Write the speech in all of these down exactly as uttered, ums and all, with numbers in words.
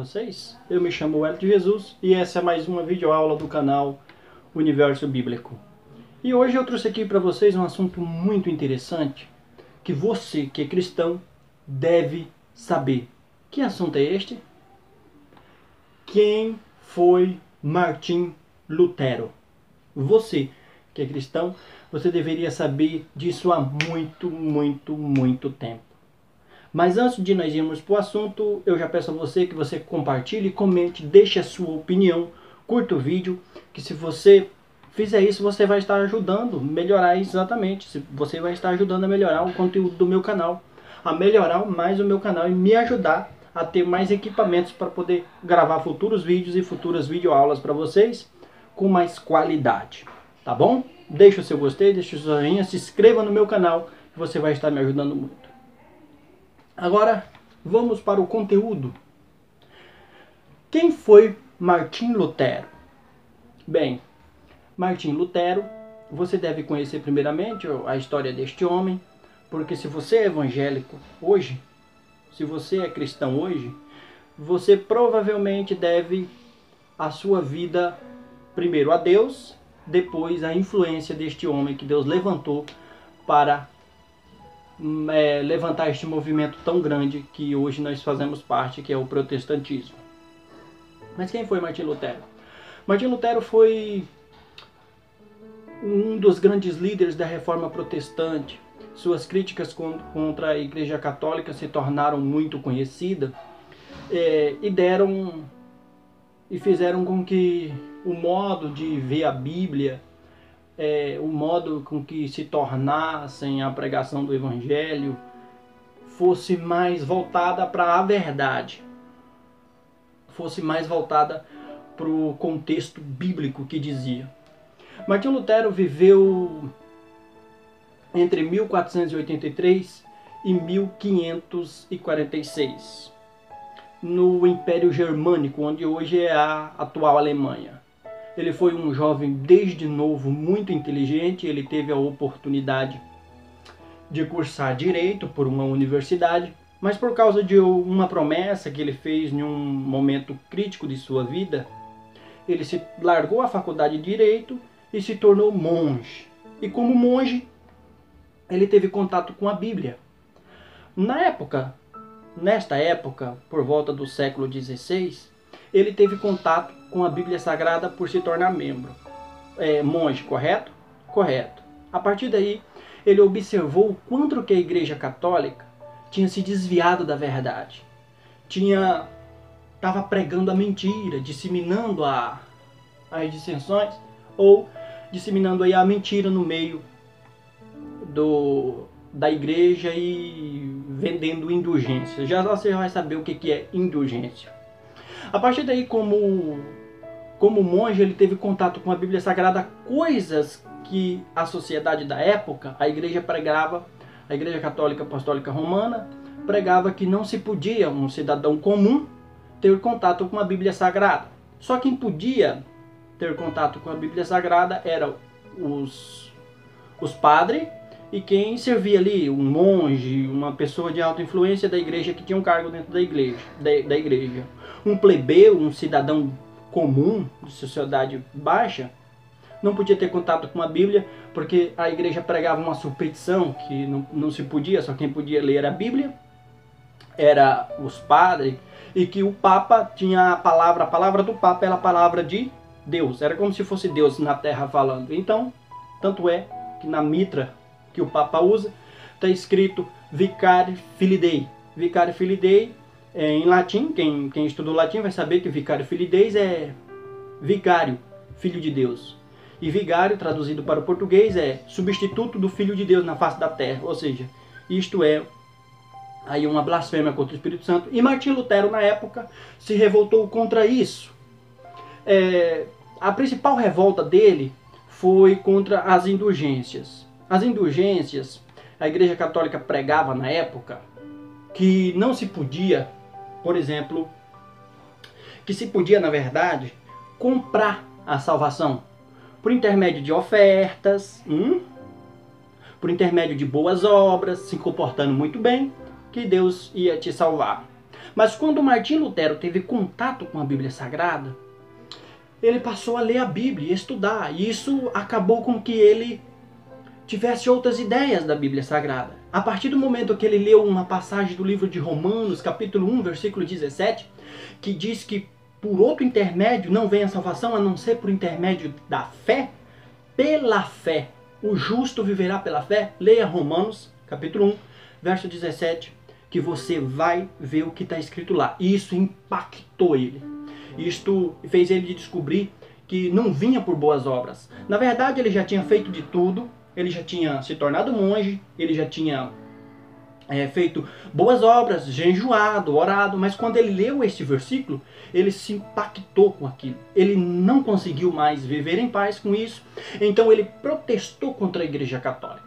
vocês? Eu me chamo Wellington Jesus e essa é mais uma videoaula do canal Universo Bíblico. E hoje eu trouxe aqui para vocês um assunto muito interessante que você, que é cristão, deve saber. Que assunto é este? Quem foi Martim Lutero? Você, que é cristão, você deveria saber disso há muito, muito, muito tempo. Mas antes de nós irmos para o assunto, eu já peço a você que você compartilhe, comente, deixe a sua opinião, curta o vídeo, que se você fizer isso, você vai estar ajudando a melhorar exatamente. Você vai estar ajudando a melhorar o conteúdo do meu canal, a melhorar mais o meu canal e me ajudar a ter mais equipamentos para poder gravar futuros vídeos e futuras videoaulas para vocês com mais qualidade. Tá bom? Deixe o seu gostei, deixe o seu joinha, se inscreva no meu canal, que você vai estar me ajudando muito. Agora, vamos para o conteúdo. Quem foi Martim Lutero? Bem, Martim Lutero, você deve conhecer primeiramente a história deste homem, porque se você é evangélico hoje, se você é cristão hoje, você provavelmente deve a sua vida primeiro a Deus, depois a influência deste homem que Deus levantou para É, levantar este movimento tão grande que hoje nós fazemos parte, que é o protestantismo. Mas quem foi Martim Lutero? Martim Lutero foi um dos grandes líderes da reforma protestante. Suas críticas contra a Igreja Católica se tornaram muito conhecidas é, e deram e fizeram com que o modo de ver a Bíblia, É, o modo com que se tornassem a pregação do Evangelho fosse mais voltada para a verdade, fosse mais voltada para o contexto bíblico que dizia. Martim Lutero viveu entre mil quatrocentos e oitenta e três e mil quinhentos e quarenta e seis, no Império Germânico, onde hoje é a atual Alemanha. Ele foi um jovem desde novo muito inteligente, ele teve a oportunidade de cursar Direito por uma universidade, mas por causa de uma promessa que ele fez em um momento crítico de sua vida, ele se largou a faculdade de Direito e se tornou monge. E como monge, ele teve contato com a Bíblia. Na época, nesta época, por volta do século dezesseis, ele teve contato com a Bíblia Sagrada por se tornar membro. É, monge, correto? Correto. A partir daí, ele observou o quanto que a Igreja Católica tinha se desviado da verdade. Tinha, estava pregando a mentira, disseminando a, as dissensões, ou disseminando aí a mentira no meio do, da igreja e vendendo indulgência. Já você vai saber o que, que é indulgência. A partir daí, como, como monge, ele teve contato com a Bíblia Sagrada, coisas que a sociedade da época, a igreja pregava, a Igreja Católica Apostólica Romana, pregava que não se podia um cidadão comum ter contato com a Bíblia Sagrada. Só quem podia ter contato com a Bíblia Sagrada eram os, os padres e quem servia ali, um monge, uma pessoa de alta influência da igreja que tinha um cargo dentro da igreja. Da, da igreja. Um plebeu, um cidadão comum, de sociedade baixa, não podia ter contato com a Bíblia, porque a igreja pregava uma superstição que não, não se podia, só quem podia ler a Bíblia era os padres, e que o Papa tinha a palavra, a palavra do Papa era a palavra de Deus, era como se fosse Deus na terra falando. Então, tanto é que na mitra que o Papa usa, está escrito Vicari Filii Dei. Vicari Filii Dei é em latim, quem, quem estudou latim vai saber que Vicari Filii Dei é vicário, filho de Deus. E vigário, traduzido para o português, é substituto do Filho de Deus na face da terra. Ou seja, isto é aí uma blasfêmia contra o Espírito Santo. E Martim Lutero, na época, se revoltou contra isso. É, a principal revolta dele foi contra as indulgências. As indulgências, a Igreja Católica pregava na época que não se podia, por exemplo, que se podia, na verdade, comprar a salvação por intermédio de ofertas, hum, por intermédio de boas obras, se comportando muito bem, que Deus ia te salvar. Mas quando Martim Lutero teve contato com a Bíblia Sagrada, ele passou a ler a Bíblia e estudar. E isso acabou com que ele tivesse outras ideias da Bíblia Sagrada. A partir do momento que ele leu uma passagem do livro de Romanos, capítulo um, versículo dezessete, que diz que por outro intermédio não vem a salvação, a não ser por intermédio da fé, pela fé, o justo viverá pela fé. Leia Romanos, capítulo um, verso dezessete, que você vai ver o que está escrito lá. E isso impactou ele. Isto fez ele descobrir que não vinha por boas obras. Na verdade, ele já tinha feito de tudo. Ele já tinha se tornado monge, ele já tinha é, feito boas obras, jejuado, orado, mas quando ele leu este versículo, ele se impactou com aquilo. Ele não conseguiu mais viver em paz com isso, então ele protestou contra a Igreja Católica.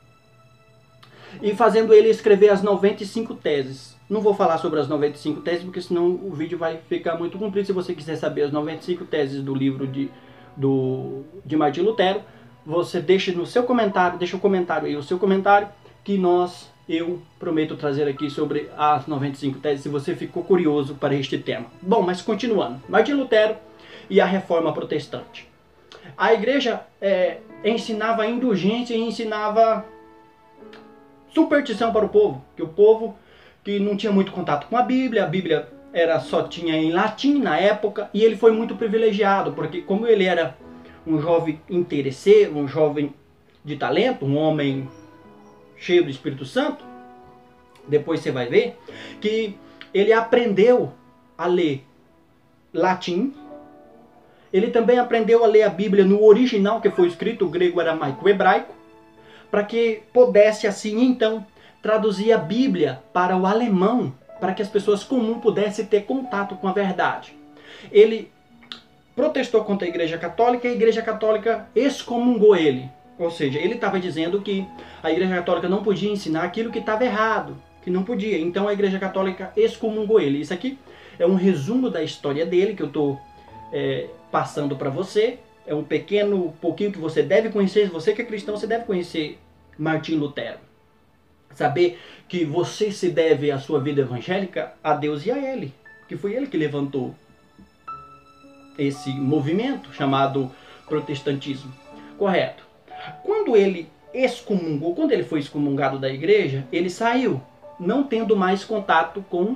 E fazendo ele escrever as noventa e cinco teses. Não vou falar sobre as noventa e cinco teses, porque senão o vídeo vai ficar muito comprido. Se você quiser saber as noventa e cinco teses do livro de, do, de Martim Lutero, você deixa no seu comentário, deixa o comentário aí, o seu comentário, que nós, eu prometo trazer aqui sobre as noventa e cinco teses, se você ficou curioso para este tema. Bom, mas continuando. Martim Lutero e a Reforma Protestante. A igreja é, ensinava indulgência e ensinava superstição para o povo, que o povo que não tinha muito contato com a Bíblia, a Bíblia era, só tinha em latim na época, e ele foi muito privilegiado, porque como ele era um jovem interesseiro, um jovem de talento, um homem cheio do Espírito Santo, depois você vai ver que ele aprendeu a ler latim, ele também aprendeu a ler a Bíblia no original, que foi escrito, o grego, aramaico, hebraico, para que pudesse assim então traduzir a Bíblia para o alemão, para que as pessoas comuns pudessem ter contato com a verdade. Ele protestou contra a Igreja Católica e a Igreja Católica excomungou ele. Ou seja, ele estava dizendo que a Igreja Católica não podia ensinar aquilo que estava errado, que não podia. Então a Igreja Católica excomungou ele. Isso aqui é um resumo da história dele que eu estou é, passando para você. É um pequeno pouquinho que você deve conhecer. Se você que é cristão, você deve conhecer Martim Lutero. Saber que você se deve a sua vida evangélica a Deus e a ele. Que foi ele que levantou esse movimento chamado protestantismo. Correto. Quando ele excomungou, quando ele foi excomungado da igreja, ele saiu, não tendo mais contato com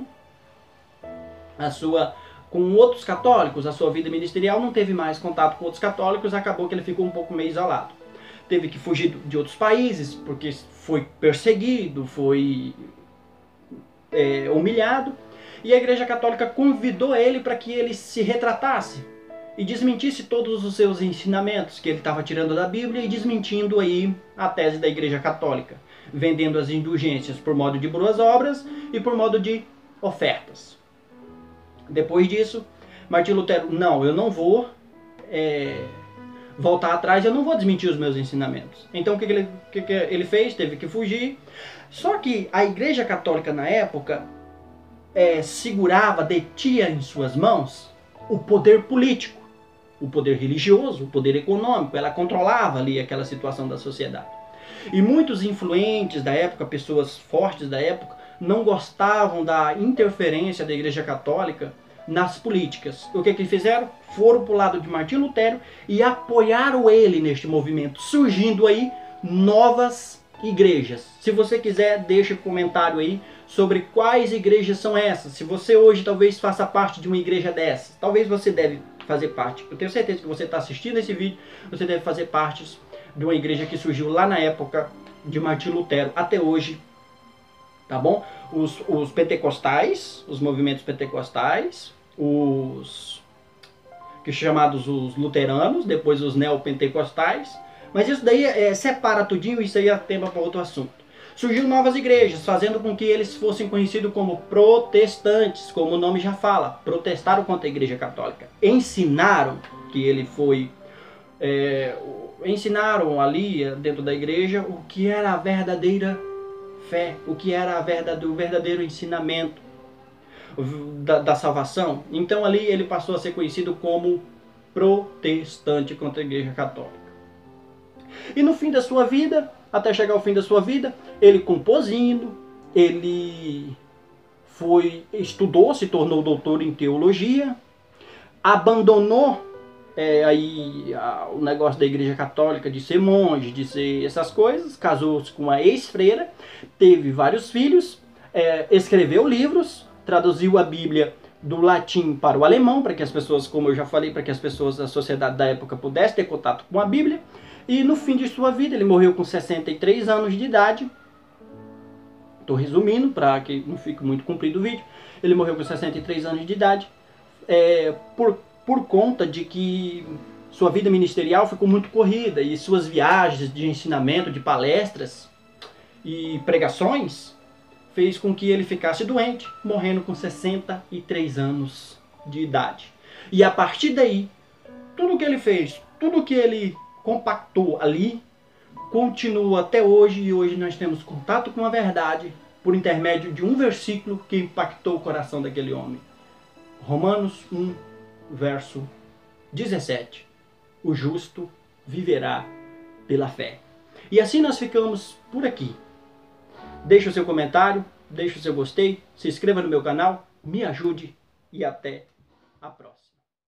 a sua, com outros católicos. A sua vida ministerial não teve mais contato com outros católicos, acabou que ele ficou um pouco meio isolado. Teve que fugir de outros países, porque foi perseguido, foi é, humilhado. E a Igreja Católica convidou ele para que ele se retratasse e desmentisse todos os seus ensinamentos que ele estava tirando da Bíblia e desmentindo aí a tese da Igreja Católica, vendendo as indulgências por modo de boas obras e por modo de ofertas. Depois disso, Martim Lutero, não, eu não vou é, voltar atrás, eu não vou desmentir os meus ensinamentos. Então o que ele, o que ele fez? Teve que fugir. Só que a Igreja Católica na época é, segurava, detinha em suas mãos o poder político, o poder religioso, o poder econômico. Ela controlava ali aquela situação da sociedade. E muitos influentes da época, pessoas fortes da época, não gostavam da interferência da Igreja Católica nas políticas. O que que fizeram? Foram para o lado de Martim Lutero e apoiaram ele neste movimento, surgindo aí novas igrejas. Se você quiser, deixa um comentário aí sobre quais igrejas são essas. Se você hoje talvez faça parte de uma igreja dessas, talvez você deve fazer parte. Eu tenho certeza que você está assistindo esse vídeo, você deve fazer parte de uma igreja que surgiu lá na época de Martim Lutero até hoje, tá bom? Os, os pentecostais, os movimentos pentecostais, os que chamados os luteranos, depois os neopentecostais, mas isso daí é, separa tudinho, isso aí é tema para outro assunto. Surgiu novas igrejas, fazendo com que eles fossem conhecidos como protestantes, como o nome já fala, protestaram contra a Igreja Católica. Ensinaram que ele foi, é, ensinaram ali dentro da igreja o que era a verdadeira fé, o que era a verdade, o verdadeiro ensinamento da, da salvação. Então ali ele passou a ser conhecido como protestante contra a Igreja Católica. E no fim da sua vida, até chegar ao fim da sua vida, ele compôs hino, ele foi, estudou, se tornou doutor em teologia, abandonou é, aí, a, o negócio da Igreja Católica de ser monge, de ser essas coisas, casou-se com uma ex-freira, teve vários filhos, é, escreveu livros, traduziu a Bíblia do latim para o alemão, para que as pessoas, como eu já falei, para que as pessoas da sociedade da época pudessem ter contato com a Bíblia. E no fim de sua vida, ele morreu com sessenta e três anos de idade. Estou resumindo para que não fique muito comprido o vídeo. Ele morreu com sessenta e três anos de idade é, por, por conta de que sua vida ministerial ficou muito corrida e suas viagens de ensinamento, de palestras e pregações fez com que ele ficasse doente, morrendo com sessenta e três anos de idade. E a partir daí, tudo que ele fez, tudo que ele compactou ali, continua até hoje, e hoje nós temos contato com a verdade por intermédio de um versículo que impactou o coração daquele homem. Romanos um, verso dezessete. O justo viverá pela fé. E assim nós ficamos por aqui. Deixe o seu comentário, deixe o seu gostei, se inscreva no meu canal, me ajude e até a próxima.